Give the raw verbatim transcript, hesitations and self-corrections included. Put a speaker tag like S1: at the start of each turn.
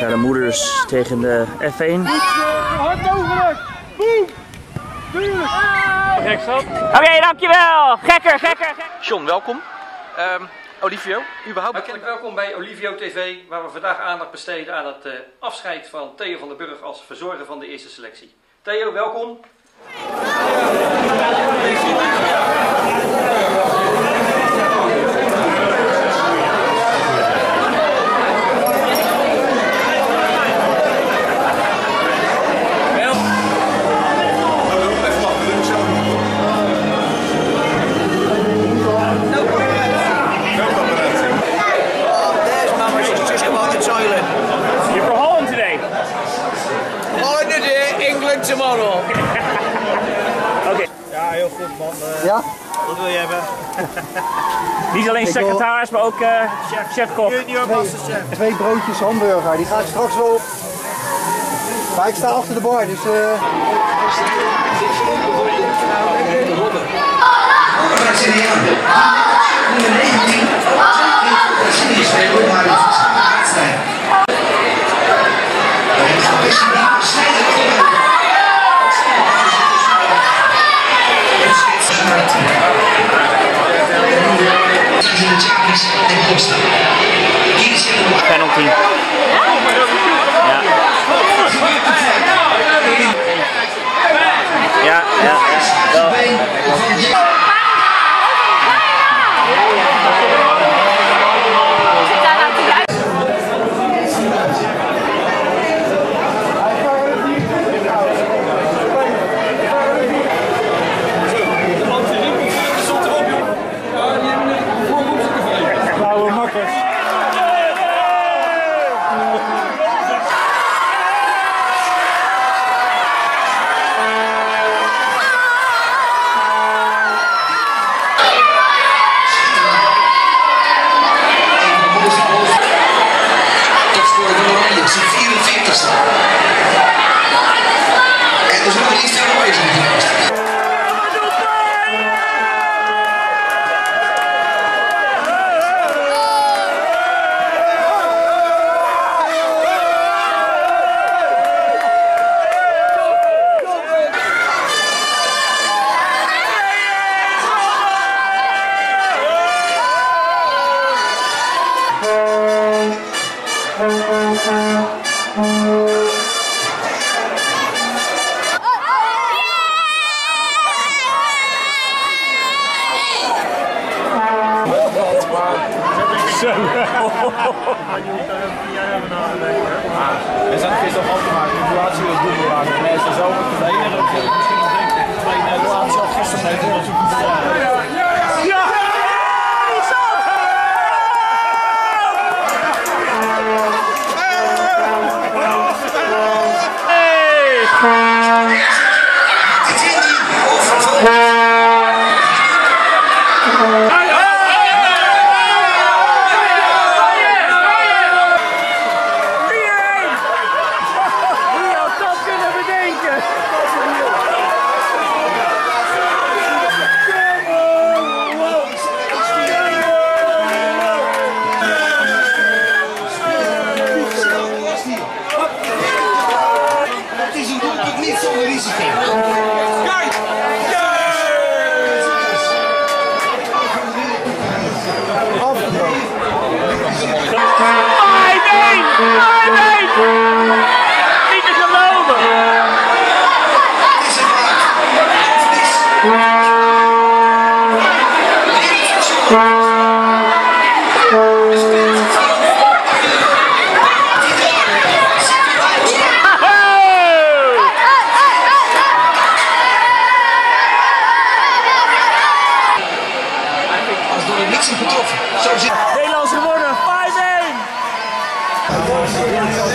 S1: Ja, de moeders tegen de F één.
S2: Hard mogelijk! Boem! Tuurlijk! Gek zat.
S1: Oké, okay, dankjewel! Gekker, gekker, gekker!
S3: John, welkom. Um, Olivio, überhaupt hartelijk welkom bij OLIVEO T V, waar we vandaag aandacht besteden aan het uh, afscheid van Theo van den Burg als verzorger van de eerste selectie. Theo, welkom.
S2: Tomorrow.
S1: Oké. Okay.
S2: Ja, heel goed man. Uh,
S4: ja?
S2: Wat wil je hebben?
S1: Niet alleen secretaris, maar ook uh, chef, chef-kok.
S2: Kun je niet oppassen, chef?
S4: Twee broodjes hamburger, die ga ik straks wel op. Maar ik sta achter de bar, dus... Uh...
S1: Penalty. Ja. Ja, ja, ja.
S2: Er zijn gisteren nog afgemaakt, de situatie was goed gemaakt. En hij is er zo op de enige. Misschien nog denk ik twee Nederland zelf gisteren mee te zoeken. Ja!
S1: Nederlands gewonnen, vijf één!